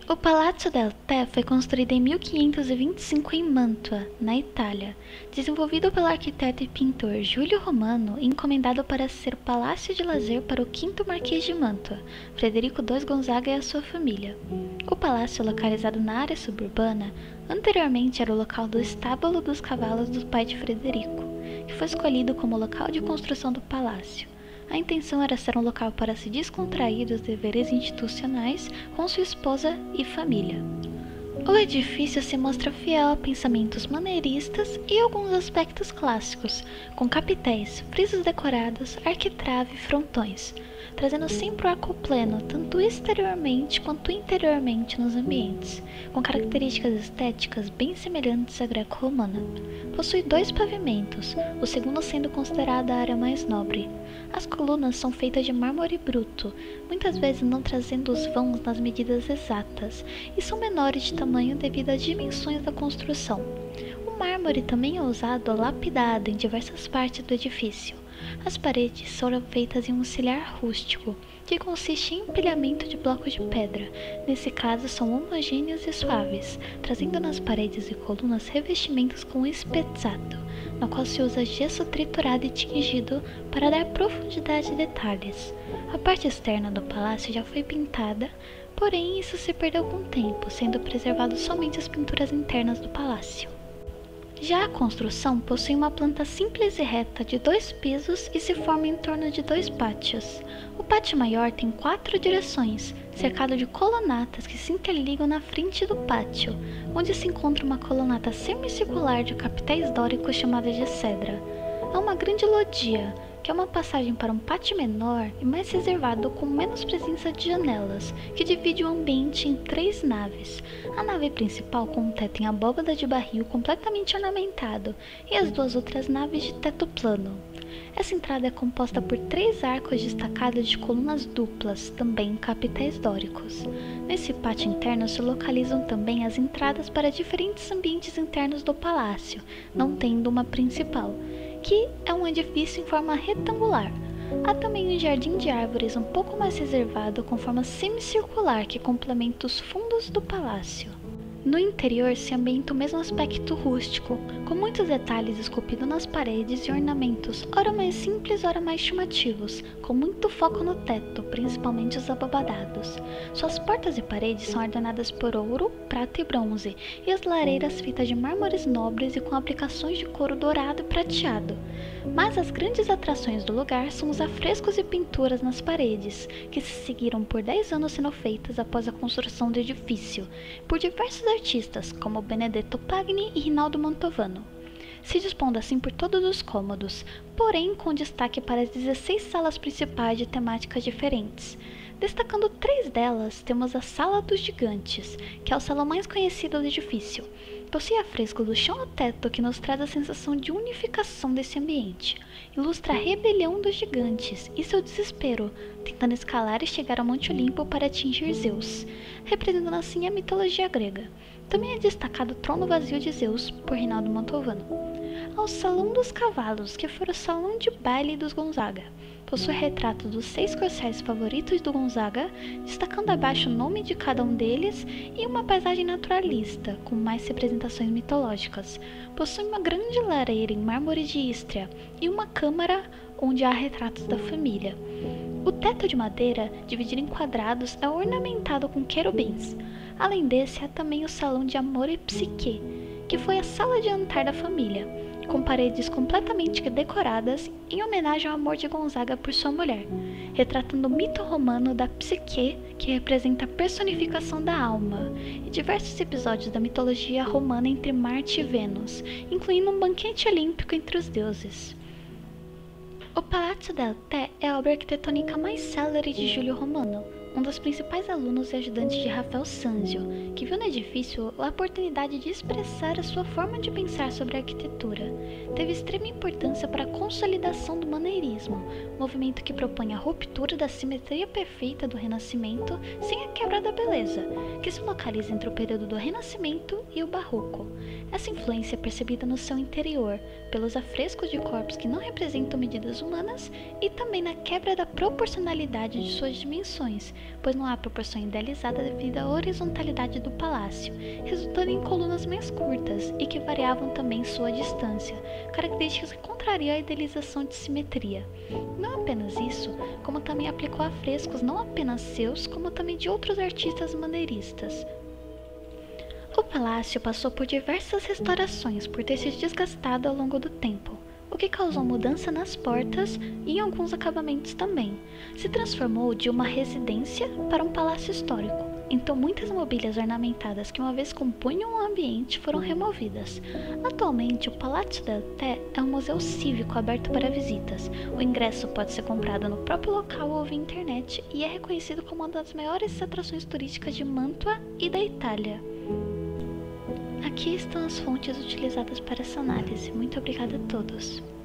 O Palazzo del Tè foi construído em 1525 em Mantua, na Itália, desenvolvido pelo arquiteto e pintor Giulio Romano e encomendado para ser o palácio de lazer para o quinto Marquês de Mantua, Frederico II Gonzaga e a sua família. O palácio, localizado na área suburbana, anteriormente era o local do estábulo dos cavalos do pai de Frederico, que foi escolhido como local de construção do palácio. A intenção era ser um local para se descontrair dos deveres institucionais com sua esposa e família. O edifício se mostra fiel a pensamentos maneiristas e alguns aspectos clássicos, com capitéis, frisos decorados, arquitrave e frontões, trazendo sempre o arco pleno, tanto exteriormente quanto interiormente nos ambientes, com características estéticas bem semelhantes à greco-romana. Possui 2 pavimentos, o segundo sendo considerado a área mais nobre. As colunas são feitas de mármore bruto, muitas vezes não trazendo os vãos nas medidas exatas, e são menores de tamanho devido às dimensões da construção. O mármore também é usado lapidado em diversas partes do edifício. As paredes foram feitas em um silhar rústico, que consiste em empilhamento de blocos de pedra. Nesse caso, são homogêneos e suaves, trazendo nas paredes e colunas revestimentos com espezzato, no qual se usa gesso triturado e tingido para dar profundidade e detalhes. A parte externa do palácio já foi pintada, porém isso se perdeu com o tempo, sendo preservado somente as pinturas internas do palácio. Já a construção possui uma planta simples e reta de 2 pisos e se forma em torno de 2 pátios. O pátio maior tem 4 direções, cercado de colunatas que se interligam na frente do pátio, onde se encontra uma colunata semicircular de capitéis dóricos chamada de cedra. Há uma grande loggia, que é uma passagem para um pátio menor e mais reservado com menos presença de janelas, que divide o ambiente em 3 naves. A nave principal com um teto em abóbada de barril completamente ornamentado e as 2 outras naves de teto plano. Essa entrada é composta por 3 arcos destacados de colunas duplas, também capitéis dóricos. Nesse pátio interno se localizam também as entradas para diferentes ambientes internos do palácio, não tendo uma principal, que é um edifício em forma retangular. Há também um jardim de árvores um pouco mais reservado com forma semicircular que complementa os fundos do palácio. No interior se ambienta o mesmo aspecto rústico, com muitos detalhes esculpidos nas paredes e ornamentos, ora mais simples, ora mais chamativos, com muito foco no teto, principalmente os abobadados. Suas portas e paredes são ordenadas por ouro, prata e bronze, e as lareiras feitas de mármores nobres e com aplicações de couro dourado e prateado. Mas as grandes atrações do lugar são os afrescos e pinturas nas paredes, que se seguiram por 10 anos sendo feitas após a construção do edifício, por diversos artistas, como Benedetto Pagni e Rinaldo Mantovano, se dispondo assim por todos os cômodos, porém com destaque para as 16 salas principais de temáticas diferentes. Destacando 3 delas, temos a Sala dos Gigantes, que é o salão mais conhecido do edifício. Possui afrescos do chão ao teto que nos traz a sensação de unificação desse ambiente. Ilustra a rebelião dos gigantes e seu desespero, tentando escalar e chegar ao Monte Olimpo para atingir Zeus, representando assim a mitologia grega. Também é destacado o trono vazio de Zeus, por Rinaldo Mantovano. Ao Salão dos Cavalos, que foi o salão de baile dos Gonzaga. Possui retrato dos 6 corcéis favoritos do Gonzaga, destacando abaixo o nome de cada um deles e uma paisagem naturalista, com mais representações mitológicas. Possui uma grande lareira em mármore de Istria e uma câmara onde há retratos da família. O teto de madeira, dividido em quadrados, é ornamentado com querubins. Além desse, há também o Salão de Amor e Psique, que foi a sala de jantar da família, com paredes completamente decoradas em homenagem ao amor de Gonzaga por sua mulher, retratando o mito romano da Psique, que representa a personificação da alma, e diversos episódios da mitologia romana entre Marte e Vênus, incluindo um banquete olímpico entre os deuses. O Palazzo del Tè é a obra arquitetônica mais célere de Giulio Romano, um dos principais alunos e ajudantes de Rafael Sanzio, que viu no edifício a oportunidade de expressar a sua forma de pensar sobre a arquitetura. Teve extrema importância para a consolidação do maneirismo, movimento que propõe a ruptura da simetria perfeita do Renascimento sem a quebra da beleza, que se localiza entre o período do Renascimento e o Barroco. Essa influência é percebida no seu interior, pelos afrescos de corpos que não representam medidas humanas e também na quebra da proporcionalidade de suas dimensões, pois não há proporção idealizada devido à horizontalidade do palácio, resultando em colunas mais curtas e que variavam também sua distância, características que contrariam a idealização de simetria. Não apenas isso, como também aplicou a frescos não apenas seus, como também de outros artistas maneiristas. O palácio passou por diversas restaurações por ter se desgastado ao longo do tempo, o que causou mudança nas portas e em alguns acabamentos também. Se transformou de uma residência para um palácio histórico, então muitas mobílias ornamentadas que uma vez compunham o ambiente foram removidas. Atualmente, o Palazzo del Tè é um museu cívico aberto para visitas. O ingresso pode ser comprado no próprio local ou via internet e é reconhecido como uma das maiores atrações turísticas de Mantua e da Itália. Aqui estão as fontes utilizadas para essa análise. Muito obrigada a todos.